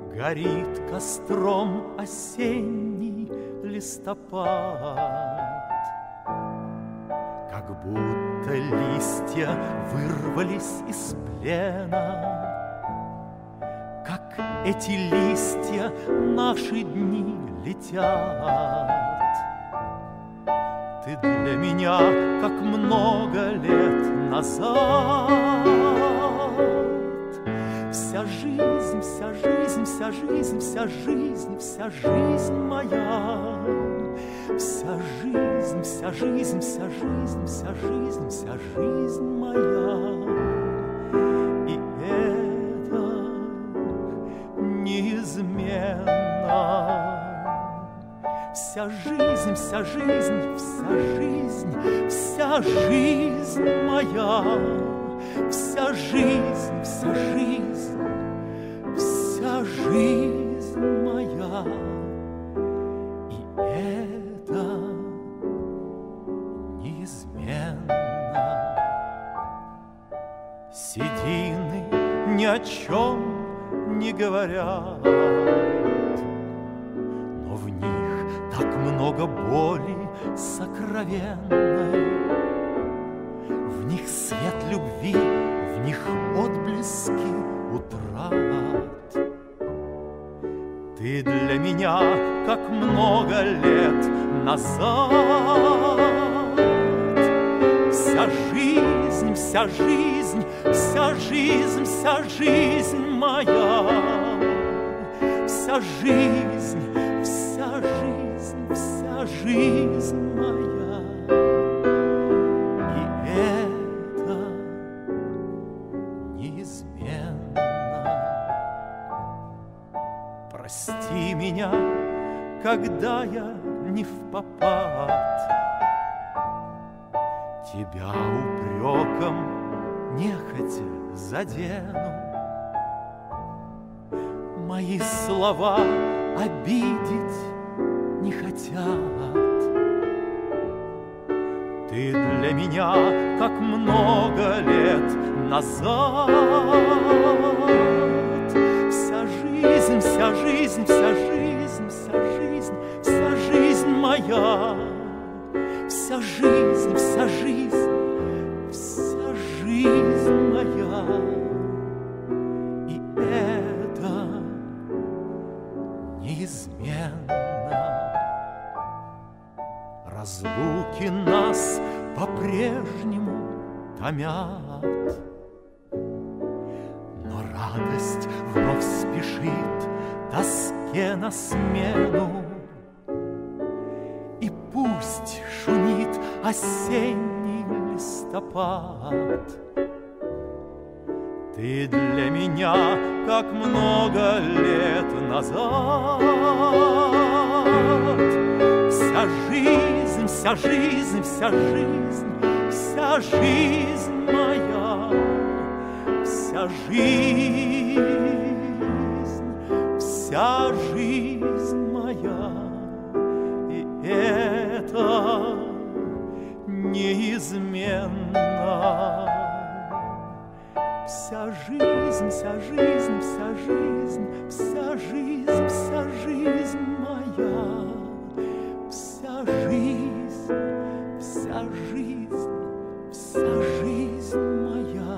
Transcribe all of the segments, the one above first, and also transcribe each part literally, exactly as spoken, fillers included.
Горит костром осенний листопад, как будто листья вырвались из плена, как эти листья наши дни летят. Ты для меня, как много лет назад. Вся жизнь, вся жизнь, вся жизнь, вся жизнь, вся жизнь моя. Вся жизнь, вся жизнь, вся жизнь, вся жизнь, вся жизнь моя. И это неизменно. Вся жизнь, вся жизнь, вся жизнь, вся жизнь моя. Вся жизнь, вся жизнь, вся жизнь моя. И это неизменно. Седины ни о чем не говорят, но в них так много боли сокровенной. В них свет любви, в них отблески утрат. Ты для меня, как много лет назад. Вся жизнь, вся жизнь, вся жизнь, вся жизнь моя. Вся жизнь, вся жизнь, вся жизнь моя. Прости меня, когда я не впопад тебя упреком нехотя задену. Мои слова обидеть не хотят. Ты для меня, как много лет назад. Вся жизнь, вся жизнь, вся жизнь, вся жизнь, вся жизнь моя. Вся жизнь, вся жизнь, вся жизнь моя. И это неизменно. Разлуки нас по-прежнему томят, но радость вновь спешит тоске на смену. И пусть шумит осенний листопад. Ты для меня, как много лет назад. Вся жизнь, вся жизнь, вся жизнь, вся жизнь моя. Вся жизнь, вся жизнь моя. И это неизменно. Вся жизнь, вся жизнь, вся жизнь, вся жизнь, вся жизнь моя. Вся жизнь, вся жизнь, вся жизнь моя.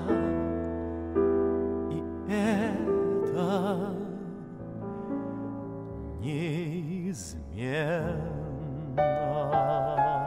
И это неизменно.